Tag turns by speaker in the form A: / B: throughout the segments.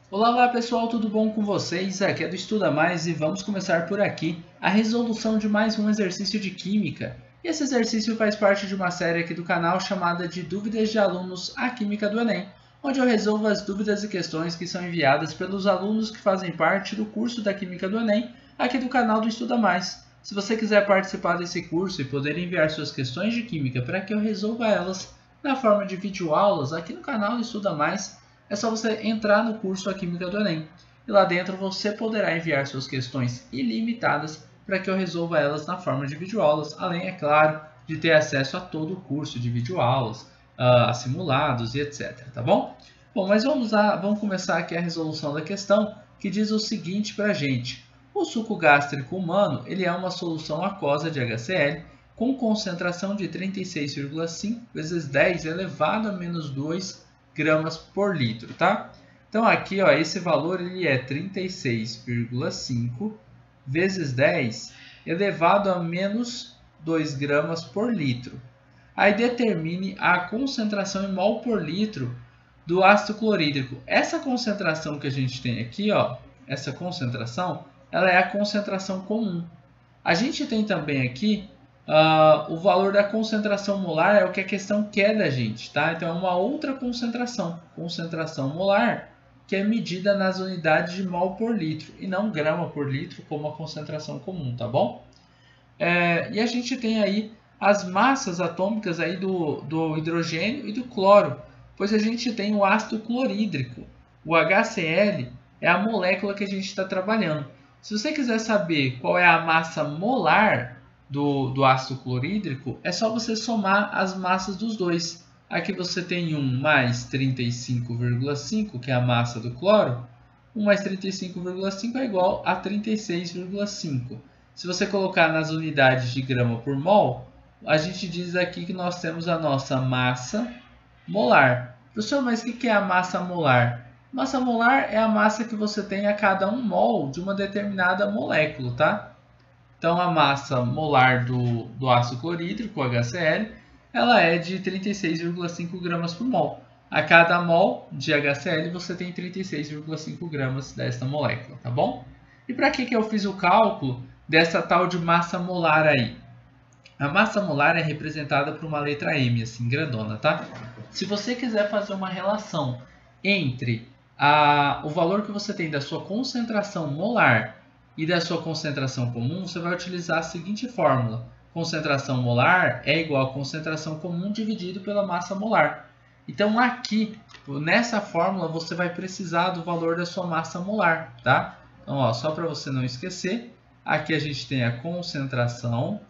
A: Olá, olá pessoal, tudo bom com vocês? Aqui é do Estuda Mais e vamos começar por aqui a resolução de mais um exercício de Química. E esse exercício faz parte de uma série aqui do canal chamada de Dúvidas de Alunos à Química do Enem, onde eu resolvo as dúvidas e questões que são enviadas pelos alunos que fazem parte do curso da Química do Enem, aqui do canal do Estuda Mais. Se você quiser participar desse curso e poder enviar suas questões de Química para que eu resolva elas na forma de videoaulas aqui no canal do Estuda Mais, é só você entrar no curso A Química do Enem. E lá dentro você poderá enviar suas questões ilimitadas para que eu resolva elas na forma de videoaulas, além, é claro, de ter acesso a todo o curso de videoaulas, a simulados e etc. Tá bom? Bom, mas vamos lá, vamos começar aqui a resolução da questão, que diz o seguinte para a gente. O suco gástrico humano ele é uma solução aquosa de HCl com concentração de 36,5 vezes 10 elevado a menos 2 gramas por litro, tá? Então aqui, ó, esse valor ele é 36,5 vezes 10 elevado a menos 2 gramas por litro. Aí determine a concentração em mol por litro do ácido clorídrico. Essa concentração que a gente tem aqui, ó, essa concentração, ela é a concentração comum. A gente tem também aqui o valor da concentração molar, é o que a questão quer da gente, tá? Então é uma outra concentração molar, que é medida nas unidades de mol por litro e não grama por litro, como a concentração comum, tá bom? E a gente tem aí as massas atômicas aí do hidrogênio e do cloro, pois a gente tem o ácido clorídrico. O HCl é a molécula que a gente está trabalhando. Se você quiser saber qual é a massa molar do ácido clorídrico, é só você somar as massas dos dois. Aqui você tem 1 mais 35,5, que é a massa do cloro. 1 mais 35,5 é igual a 36,5. Se você colocar nas unidades de grama por mol, a gente diz aqui que nós temos a nossa massa molar. Professor, mas o que é a massa molar? Massa molar é a massa que você tem a cada 1 mol de uma determinada molécula, tá? Então, a massa molar do ácido clorídrico, HCl, ela é de 36,5 gramas por mol. A cada mol de HCl, você tem 36,5 gramas desta molécula, tá bom? E para que eu fiz o cálculo dessa tal de massa molar aí? A massa molar é representada por uma letra M, assim, grandona, tá? Se você quiser fazer uma relação entre o valor que você tem da sua concentração molar e da sua concentração comum, você vai utilizar a seguinte fórmula. Concentração molar é igual a concentração comum dividido pela massa molar. Então aqui, nessa fórmula, você vai precisar do valor da sua massa molar, tá? Então, ó, só para você não esquecer, aqui a gente tem a concentração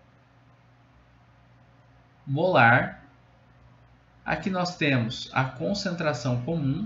A: molar. Aqui nós temos a concentração comum.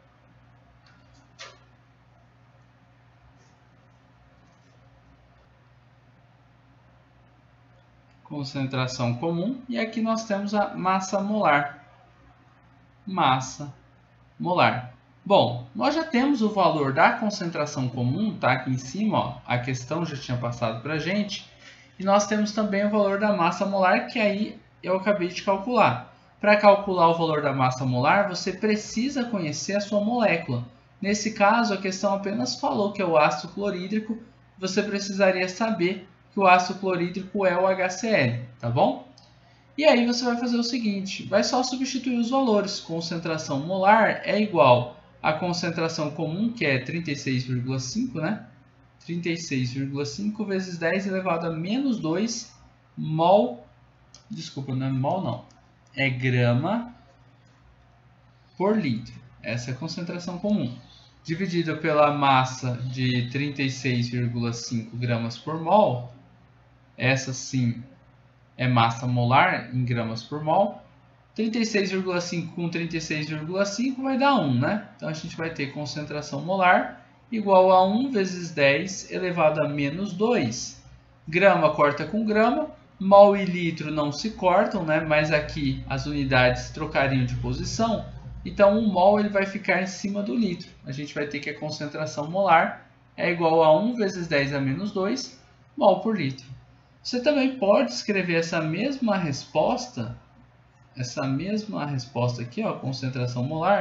A: Concentração comum. E aqui nós temos a massa molar. Massa molar. Bom, nós já temos o valor da concentração comum, tá? Aqui em cima, ó, a questão já tinha passado para a gente. E nós temos também o valor da massa molar, que aí eu acabei de calcular. Para calcular o valor da massa molar, você precisa conhecer a sua molécula. Nesse caso, a questão apenas falou que é o ácido clorídrico. Você precisaria saber que o ácido clorídrico é o HCl, tá bom? E aí você vai fazer o seguinte, vai só substituir os valores. Concentração molar é igual à concentração comum, que é 36,5, né? 36,5 vezes 10 elevado a menos 2 mol, desculpa, não é mol não, é grama por litro. Essa é a concentração comum. Dividida pela massa de 36,5 gramas por mol, essa sim é massa molar em gramas por mol. 36,5 com 36,5 vai dar 1, né? Então a gente vai ter concentração molar igual a 1 vezes 10 elevado a menos 2. Grama corta com grama, mol e litro não se cortam, né? Mas aqui as unidades trocariam de posição. Então, 1 mol ele vai ficar em cima do litro. A gente vai ter que a concentração molar é igual a 1 vezes 10 a menos 2 mol por litro. Você também pode escrever essa mesma resposta aqui, ó, concentração molar,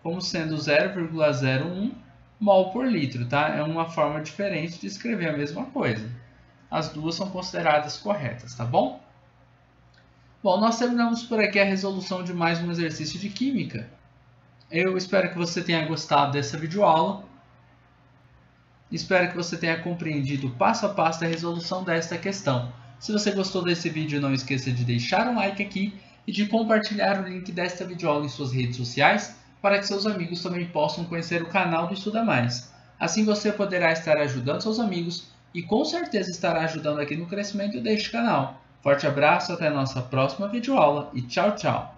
A: como sendo 0,01 mol por litro, tá? É uma forma diferente de escrever a mesma coisa. As duas são consideradas corretas, tá bom? Bom, nós terminamos por aqui a resolução de mais um exercício de química. Eu espero que você tenha gostado dessa videoaula. Espero que você tenha compreendido passo a passo a resolução desta questão. Se você gostou desse vídeo, não esqueça de deixar um like aqui e de compartilhar o link desta videoaula em suas redes sociais para que seus amigos também possam conhecer o canal do Estuda Mais. Assim você poderá estar ajudando seus amigos e com certeza estará ajudando aqui no crescimento deste canal. Forte abraço, até a nossa próxima videoaula e tchau, tchau!